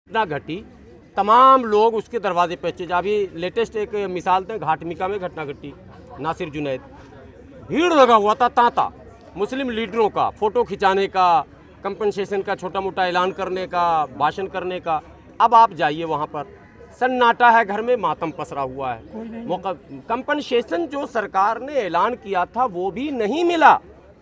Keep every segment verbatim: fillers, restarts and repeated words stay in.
घटना घटी, तमाम लोग उसके दरवाजे पे पहुंचे। अभी लेटेस्ट एक मिसाल दें, घाटमिका में घटना घटी, नासिर जुनैद, भीड़ लगा हुआ था तांता मुस्लिम लीडरों का, फोटो खिंचाने का, कंपनसेशन का छोटा मोटा ऐलान करने का, भाषण करने का। अब आप जाइए वहाँ पर, सन्नाटा है, घर में मातम पसरा हुआ है। मौका कंपनसेशन जो सरकार ने ऐलान किया था वो भी नहीं मिला,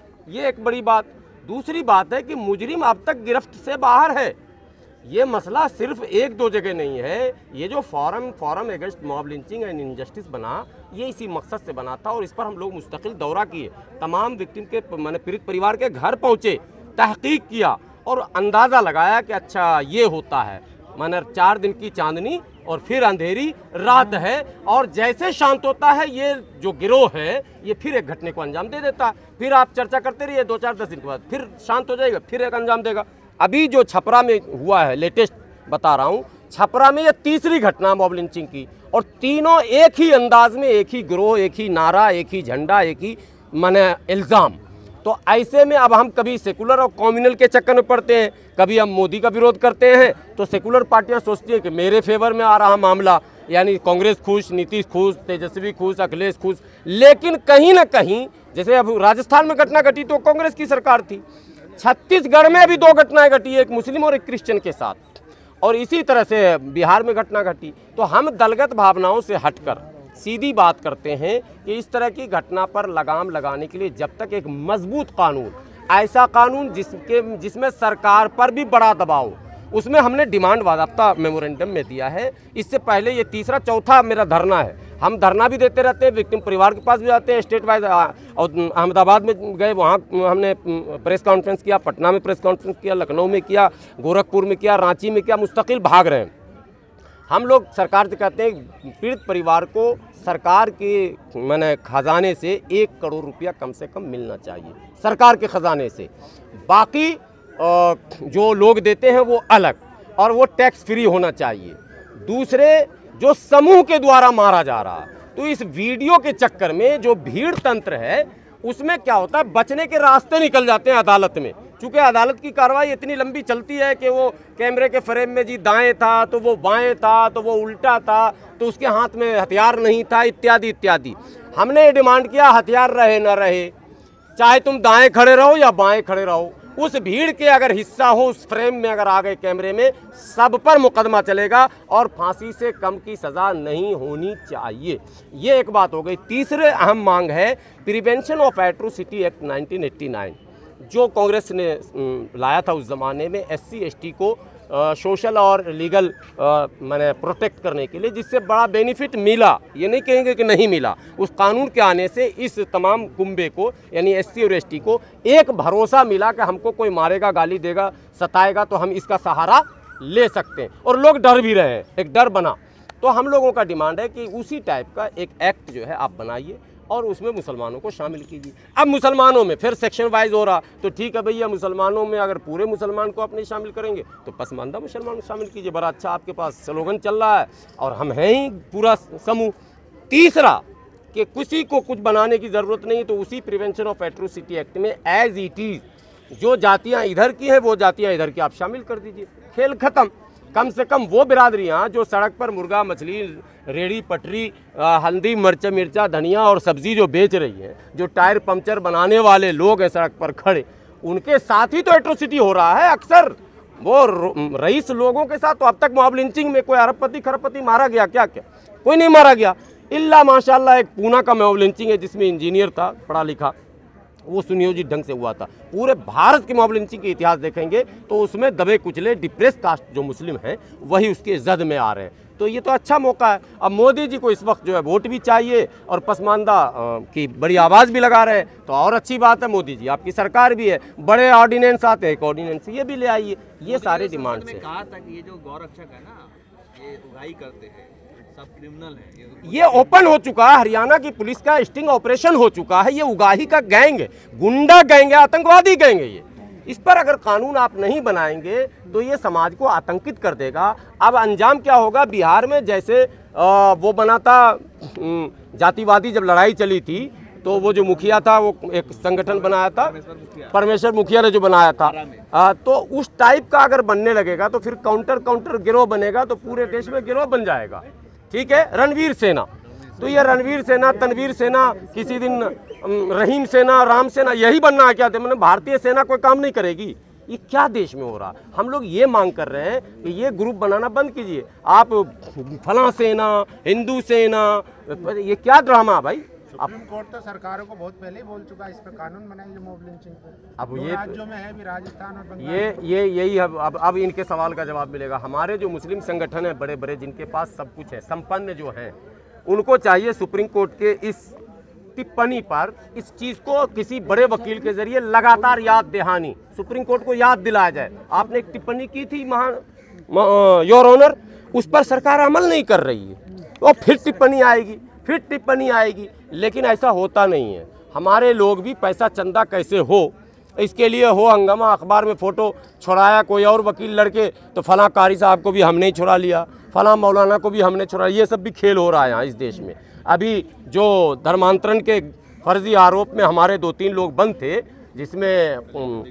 ये एक बड़ी बात। दूसरी बात है कि मुजरिम अब तक गिरफ्त से बाहर है। ये मसला सिर्फ एक दो जगह नहीं है, ये जो forum forum against mob lynching and injustice बना, ये इसी मकसद से बना था और इस पर हम लोग मुस्तकिल दौरा किए, तमाम विक्टिम के माने पीड़ित परिवार के घर पहुँचे, तहकीक किया और अंदाज़ा लगाया कि अच्छा ये होता है। माने चार दिन की चांदनी और फिर अंधेरी रात है, और जैसे शांत होता है ये जो गिरोह है ये फिर एक घटने को अंजाम दे देता है। फिर आप चर्चा करते रहिए, दो चार दस दिन के बाद फिर शांत हो जाएगा, फिर एक अंजाम देगा। अभी जो छपरा में हुआ है, लेटेस्ट बता रहा हूँ, छपरा में ये तीसरी घटना मॉब लिंचिंग की, और तीनों एक ही अंदाज में, एक ही गिरोह, एक ही नारा, एक ही झंडा, एक ही माने इल्ज़ाम। तो ऐसे में अब हम कभी सेकुलर और कम्युनल के चक्कर में पड़ते हैं, कभी हम मोदी का विरोध करते हैं, तो सेकुलर पार्टियां सोचती हैं कि मेरे फेवर में आ रहा मामला, यानी कांग्रेस खुश, नीतीश खुश, तेजस्वी खुश, अखिलेश खुश। लेकिन कहीं ना कहीं, जैसे अब राजस्थान में घटना घटी तो कांग्रेस की सरकार थी, छत्तीसगढ़ में भी दो घटनाएं घटी, एक मुस्लिम और एक क्रिश्चियन के साथ, और इसी तरह से बिहार में घटना घटी। तो हम दलगत भावनाओं से हटकर सीधी बात करते हैं कि इस तरह की घटना पर लगाम लगाने के लिए जब तक एक मजबूत कानून, ऐसा कानून जिसके जिसमें सरकार पर भी बड़ा दबाव, उसमें हमने डिमांड वादाफ्ता मेमोरेंडम में दिया है। इससे पहले ये तीसरा चौथा मेरा धरना है, हम धरना भी देते रहते हैं, विक्टिम परिवार के पास भी जाते हैं, स्टेट वाइज और अहमदाबाद में गए, वहाँ हमने प्रेस कॉन्फ्रेंस किया, पटना में प्रेस कॉन्फ्रेंस किया, लखनऊ में किया, गोरखपुर में किया, रांची में किया, मुस्तकिल भाग रहे हैं। हम लोग सरकार से कहते हैं पीड़ित परिवार को सरकार के माने खजाने से एक करोड़ रुपया कम से कम मिलना चाहिए, सरकार के खजाने से। बाकी जो लोग देते हैं वो अलग, और वो टैक्स फ्री होना चाहिए। दूसरे, जो समूह के द्वारा मारा जा रहा, तो इस वीडियो के चक्कर में जो भीड़ तंत्र है उसमें क्या होता है, बचने के रास्ते निकल जाते हैं अदालत में। चूँकि अदालत की कार्रवाई इतनी लंबी चलती है कि वो कैमरे के फ्रेम में जी दाएं था तो वो बाएं था तो वो उल्टा था तो उसके हाथ में हथियार नहीं था, इत्यादि इत्यादि। हमने ये डिमांड किया हथियार रहे न रहे, चाहे तुम दाएं खड़े रहो या बाएं खड़े रहो, उस भीड़ के अगर हिस्सा हो, उस फ्रेम में अगर आ गए कैमरे में, सब पर मुकदमा चलेगा और फांसी से कम की सज़ा नहीं होनी चाहिए। ये एक बात हो गई। तीसरे अहम मांग है prevention of atrocity act nineteen eighty nine, जो कांग्रेस ने लाया था उस ज़माने में एस सी एस टी को सोशल और लीगल माने प्रोटेक्ट करने के लिए, जिससे बड़ा बेनिफिट मिला, ये नहीं कहेंगे कि नहीं मिला। उस कानून के आने से इस तमाम कुंबे को, यानी एस सी और एस टी को, एक भरोसा मिला कि हमको कोई मारेगा, गाली देगा, सताएगा तो हम इसका सहारा ले सकते हैं, और लोग डर भी रहे हैं, एक डर बना। तो हम लोगों का डिमांड है कि उसी टाइप का एक एक्ट जो है आप बनाइए और उसमें मुसलमानों को शामिल कीजिए। अब मुसलमानों में फिर सेक्शन वाइज हो रहा, तो ठीक है भैया, मुसलमानों में अगर पूरे मुसलमान को अपने शामिल करेंगे तो पसमानदा मुसलमान को शामिल कीजिए। बड़ा अच्छा आपके पास स्लोगन चल रहा है और हम हैं ही पूरा समूह। तीसरा, कि किसी को कुछ बनाने की ज़रूरत नहीं, तो उसी प्रिवेंशन ऑफ एट्रोसिटी एक्ट में एज इट इज़ जो जातियाँ इधर की हैं वो जातियाँ इधर की आप शामिल कर दीजिए, खेल ख़त्म। कम से कम वो बिरादरियाँ जो सड़क पर मुर्गा मछली, रेड़ी पटरी, हल्दी मिर्चा मिर्चा धनिया और सब्ज़ी जो बेच रही हैं, जो टायर पंक्चर बनाने वाले लोग हैं सड़क पर खड़े, उनके साथ ही तो एट्रोसिटी हो रहा है अक्सर। वो रईस लोगों के साथ तो अब तक मॉब लिंचिंग में कोई अरबपति खरबपति मारा गया क्या? क्या कोई नहीं मारा गया, इल्ला माशाल्लाह एक पूना का मॉब लिंचिंग है जिसमें इंजीनियर था पढ़ा लिखा, वो सुनियोजित ढंग से हुआ था। पूरे भारत के मॉब लिंचिंग के इतिहास देखेंगे तो उसमें दबे कुचले डिप्रेस कास्ट जो मुस्लिम हैं वही उसके जद में आ रहे हैं। तो ये तो अच्छा मौका है। अब मोदी जी को इस वक्त जो है वोट भी चाहिए और पसमानदा की बड़ी आवाज़ भी लगा रहे हैं, तो और अच्छी बात है। मोदी जी आपकी सरकार भी है, बड़े ऑर्डिनेंस आते हैं, एक ऑर्डिनेंस ये भी ले आइए। ये सारे डिमांड से कहा था कि ये जो गौरक्षक है ना, ये उगाही करते हैं, सब क्रिमिनल है। ये ओपन हो चुका है, हरियाणा की पुलिस का स्टिंग ऑपरेशन हो चुका है। ये उगाही का गैंग है, गुंडा गैंग है, आतंकवादी गैंग है ये। इस पर अगर कानून आप नहीं बनाएंगे तो ये समाज को आतंकित कर देगा। अब अंजाम क्या होगा? बिहार में जैसे आ, वो बना था जातिवादी, जब लड़ाई चली थी तो वो जो मुखिया था वो एक संगठन बनाया था, परमेश्वर मुखिया परमेश्वर मुखिया ने जो बनाया था, आरा में। आ, तो उस टाइप का अगर बनने लगेगा तो फिर काउंटर काउंटर गिरोह बनेगा तो पूरे देश में गिरोह बन जाएगा। ठीक है, रणवीर सेना, तो ये रणवीर सेना, तनवीर सेना, किसी दिन अम, रहीम सेना, राम सेना, यही बनना है क्या? मतलब भारतीय सेना कोई काम नहीं करेगी? ये क्या देश में हो रहा? हम लोग ये मांग कर रहे हैं कि ये ग्रुप बनाना बंद कीजिए। आप फलां सेना, हिंदू सेना, ये क्या ड्रामा भाई? सुप्रीम कोर्ट तो सरकारों को बहुत पहले ही बोल चुका है, इस पे कानून बनाएंगे मॉब लिंचिंग पे। अब दो ये राज्यों में है भी, राजस्थान और बंगाल। ये ये यही अब अब अब इनके सवाल का जवाब मिलेगा। हमारे जो मुस्लिम संगठन है बड़े बड़े, जिनके पास सब कुछ है, संपन्न जो हैं, उनको चाहिए सुप्रीम कोर्ट के इस टिप्पणी पर इस चीज़ को किसी बड़े वकील के जरिए लगातार याद दहानी, सुप्रीम कोर्ट को याद दिलाया जाए। आपने एक टिप्पणी की थी महान योर ऑनर, उस पर सरकार अमल नहीं कर रही है, तो फिर टिप्पणी आएगी, फिर टिप्पणी आएगी, लेकिन ऐसा होता नहीं है। हमारे लोग भी पैसा चंदा कैसे हो, इसके लिए हो हंगामा, अखबार में फ़ोटो छुड़ाया कोई और वकील लड़के, तो फलां कारी साहब को भी हमने ही छुड़ा लिया, फलां मौलाना को भी हमने छुड़ा, ये सब भी खेल हो रहा है यहाँ इस देश में। अभी जो धर्मांतरण के फर्जी आरोप में हमारे दो तीन लोग बंद थे, जिसमें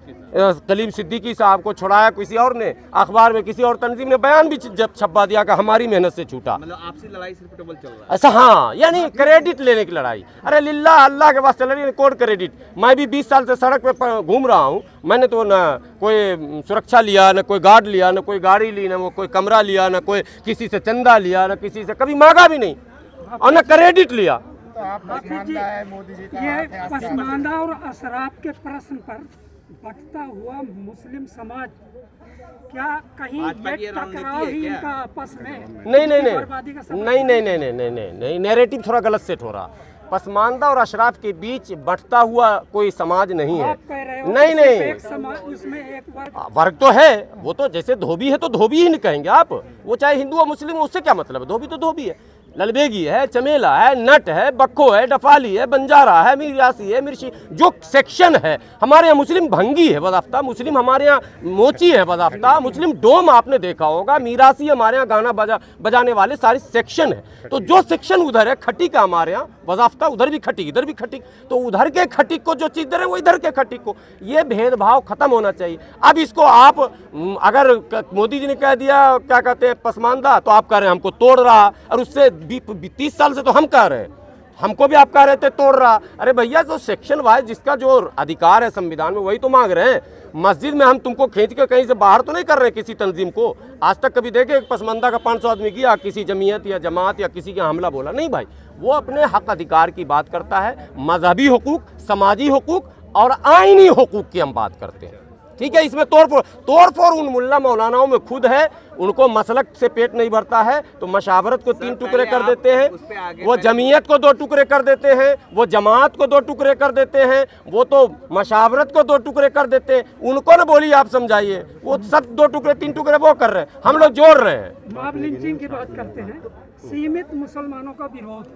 कलीम सिद्दीकी साहब को छुड़ाया किसी और ने, अखबार में किसी और तंजीम ने बयान भी जब छपवा दिया कि हमारी मेहनत से छूटा। मतलब आपसी लड़ाई सिर्फ डबल चल रहा है। ऐसा हाँ, यानी क्रेडिट लेने की लड़ाई। अरे लिल्ला अल्लाह के वास्ते लड़ी कोड क्रेडिट। मैं भी बीस साल से सड़क पे घूम रहा हूँ, मैंने तो ना कोई सुरक्षा लिया, न कोई गार्ड लिया, न कोई गाड़ी ली, न वो कोई कमरा लिया, न कोई किसी से चंदा लिया, न किसी से कभी मांगा भी नहीं, और न क्रेडिट लिया। तो आप पसमानदा है मोदी जी का ये हाथ है, आपका पसमानदा और अशराफ के प्रश्न पर बढ़ता हुआ मुस्लिम समाज, क्या कहीं भाजपा की ये ये रणनीति टकराव है ही क्या? इनका आपस में नहीं नहीं नहीं बर्बादी का सबब नहीं नहीं नहीं नहीं नहीं नहीं नहीं नैरेटिव थोड़ा गलत सेट हो रहा। पसमानदा और अशराफ के बीच बढ़ता हुआ कोई समाज नहीं है। आप कह रहे हो नहीं कि सिर्फ नहीं एक समाज, उसमें एक वर्ग वर्ग तो है, वो तो जैसे धोबी है तो धोबी ही नहीं कहेंगे आप, वो चाहे हिंदू और मुस्लिम हो, उससे क्या मतलब है? धोबी तो धोबी है, ललबेगी है, चमेला है, नट है, बक्खो है, डफाली है, बंजारा है, मीरासी है, मिर्ची, जो सेक्शन है हमारे यहाँ। मुस्लिम भंगी है बदाफ्ता, मुस्लिम हमारे यहाँ मोची है बदाफ्ता, मुस्लिम डोम आपने देखा होगा, मीरासी हमारे यहाँ गाना बजा बजाने वाले सारे सेक्शन है। तो जो सेक्शन उधर है खटीक है हमारे यहाँ बदाफ्ता, उधर भी खटीक, इधर भी खटीक, तो उधर के खटीक को जो चीज़ दे रहे हैं वो इधर के खटीक को, ये भेदभाव खत्म होना चाहिए। अब इसको आप अगर मोदी जी ने कह दिया क्या कहते हैं पसमानदा, तो आप कह रहे हैं हमको तोड़ रहा, और उससे तीस साल से तो हम कह रहे हैं, हमको भी आप कह रहे थे तोड़ रहा। अरे भैया, जो सेक्शन वाइज जिसका जो अधिकार है संविधान में, वही तो मांग रहे हैं। मस्जिद में हम तुमको खींच के कहीं से बाहर तो नहीं कर रहे किसी तंजीम को। आज तक कभी देखे एक पसमानदा का पाँच सौ आदमी गया किसी जमीयत या जमात या किसी के हमला बोला? नहीं भाई, वो अपने हक अधिकार की बात करता है। मजहबी हुकूक, समाजी हुकूक और आईनी हुकूक की हम बात करते हैं। ठीक है, इसमें तोड़ फोड़ तोड़ फोड़ उन मुल्ला मौलानाओं में खुद है, उनको मसलक से पेट नहीं भरता है तो मशावरत को तीन टुकड़े कर देते हैं, वो जमीयत को दो टुकड़े कर देते हैं, वो जमात को दो टुकड़े कर देते हैं, वो तो मशावरत को दो टुकड़े कर देते हैं। उनको ना बोलिए, आप समझाइए, वो सब दो टुकड़े तीन टुकड़े वो कर रहे हैं, हम लोग जोड़ रहे हैं। मॉब लिंचिंग की बात करते हैं, सीमित मुसलमानों का विरोध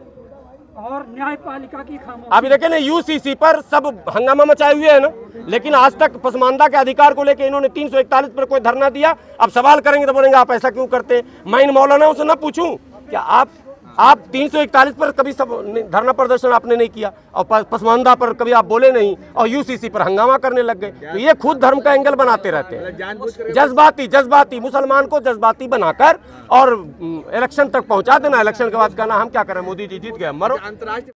और न्यायपालिका की खामोशी। अभी देखे ना, यूसीसी पर सब हंगामा मचाए हुए है ना, लेकिन आज तक पसमानदा के अधिकार को लेकर इन्होंने तीन सौ इकतालीस पर कोई धरना दिया। अब सवाल करेंगे तो बोलेंगे आप ऐसा क्यों करते हैं। मैं इन मौलानाओं से ना पूछूं क्या आप आप तीन सौ इकतालीस पर कभी सब धरना प्रदर्शन आपने नहीं किया, और पसमानदा पर कभी आप बोले नहीं, और यूसीसी पर हंगामा करने लग गए। तो ये खुद धर्म का एंगल बनाते रहते हैं, जज्बाती जज्बाती मुसलमान को जज्बाती बनाकर और इलेक्शन तक पहुंचा देना। इलेक्शन के बाद कहना हम क्या करें, मोदी जी जीत गए, मरो। अंतर्राष्ट्रीय